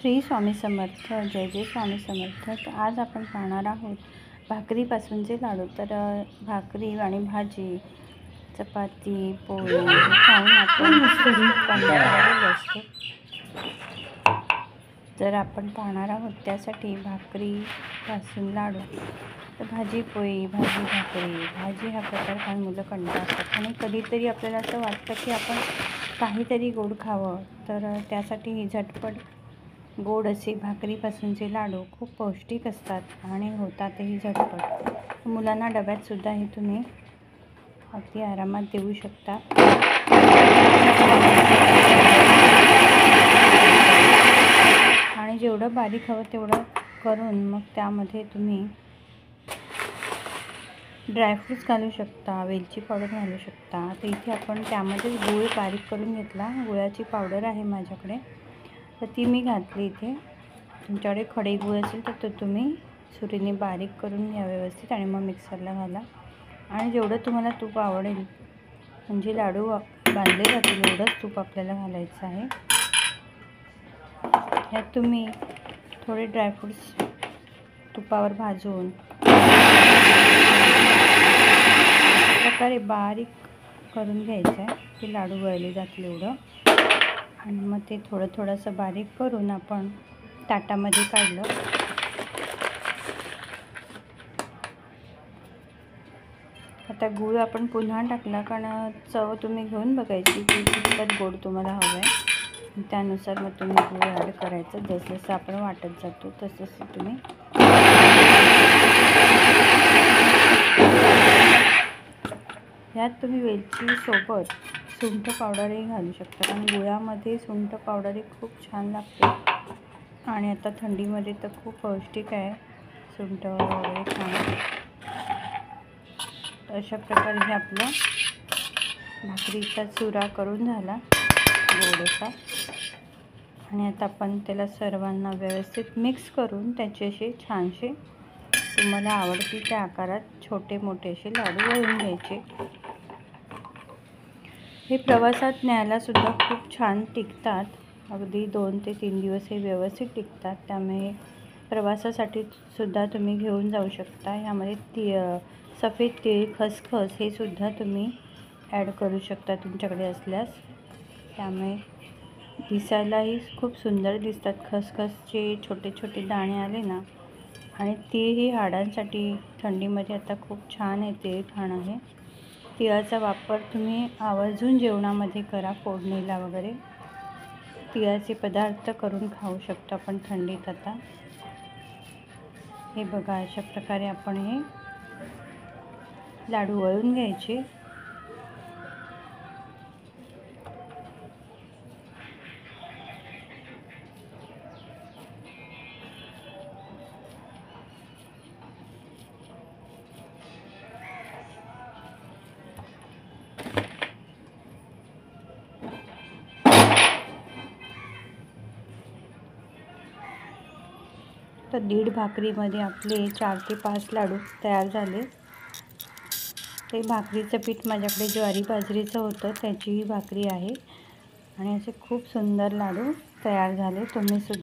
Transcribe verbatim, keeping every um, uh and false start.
श्री स्वामी समर्थ. जय जय स्वामी समर्थ. तर आज आपण पाहणार आहोत भाकरीपासूनचे लाडू. तर भाकरी आणि भाजी, चपाती, पोळी खाऊन आपण कंटाळलेलो असतो. तर आपण पाहणार आहोत त्यासाठी भाकरीपासून लाडू. तर भाजी पोळी, भाजी भाकरी, भाजी हा प्रकार खाऊन मुलं कंटाळतात आणि कधीतरी आपल्याला असं वाटतं की आपण काहीतरी गोड खावं. तर त्यासाठी ही झटपट गोड असे भाकरीपासूनचे लाडू खूप पौष्टिक असतात आणि होतातही झटपट. मुलांना डब्यातसुद्धा हे तुम्ही अगदी आरामात देऊ शकता. आणि जेवढं बारीक हवं तेवढं करून मग त्यामध्ये तुम्ही ड्रायफ्रूट्स घालू शकता, वेलची पावडर घालू शकता. तर इथे आपण त्यामध्ये गूळ बारीक करून घेतला. गुळाची पावडर आहे माझ्याकडे, तर ती मी घातली इथे. तुमच्याकडे खडे गूळ असेल तर तो तुम्ही सुरीने बारीक करून घ्या व्यवस्थित आणि मग मिक्सरला घाला. आणि जेवढं तुम्हाला तूप आवडेल, म्हणजे लाडू बांधले जातील एवढंच तूप आपल्याला घालायचं आहे. यात तुम्ही थोडे ड्रायफ्रूट्स तुपावर भाजून प्रकारे बारीक करून घ्यायचं आहे की लाडू वळले जातील एवढं. आणि मग ते थोडं थोडंसं बारीक करून आपण ताटामध्ये काढलं. आता गूळ आपण पुन्हा टाकला, कारण चव तुम्ही घेऊन बघायची की कितपत गोड तुम्हाला हवं आहे. त्यानुसार मग तुम्ही गूळ ॲड करायचं. जसं जसं आपण वाटत जातो तसं तसं तुम्ही यात तुम्ही वेलचीसोबत सुंठ पावडरही घालू शकता, कारण गुळामध्ये सुंठ पावडर खूप छान लागते. आणि आता थंडीमध्ये तर खूप पौष्टिक आहे सुंठ वगैरे खाणं. अशा प्रकारे हे आपलं भाकरीचा चुरा करून झाला गोड असा. आणि आता आपण त्याला सर्वांना व्यवस्थित मिक्स करून त्याचे असे छानसे तुम्हाला आवडतील त्या आकारात छोटे मोठे असे लाडू वळून घ्यायचे. हे प्रवासात न्यायला सुद्धा खूप छान टिकतात. अगदी दोन ते तीन दिवस हे व्यवस्थित टिकतात. त्यामुळे प्रवासासाठी सुद्धा तुम्ही घेऊन जाऊ शकता. यामध्ये ती सफेद तीळ, खसखस हे सुद्धा तुम्ही ॲड करू शकता तुमच्याकडे असल्यास. त्यामुळे दिसायलाही खूप सुंदर दिसतात. खसखसचे छोटे छोटे दाणे आले ना. आणि तीळ ही हाडांसाठी थंडीमध्ये आता खूप छान आहे तीळ खाणं. हे तिळाचा वापर तुम्ही आवर्जून जेवणामध्ये करा. फोडणीला वगैरे तिळाचे पदार्थ करून खाऊ शकतो आपण थंडीत. आता हे बघा, अशा प्रकारे आपण हे लाडू वळून घ्यायचे. तर दीड भाकरीमध्ये आपले चार ते पाच लाडू तयार झाले. ते भाकरीचं पीठ माझ्याकडे ज्वारी बाजरीचं होतं, त्याची ही भाकरी आहे. आणि असे खूप सुंदर लाडू तयार झाले. तुम्ही सुद्धा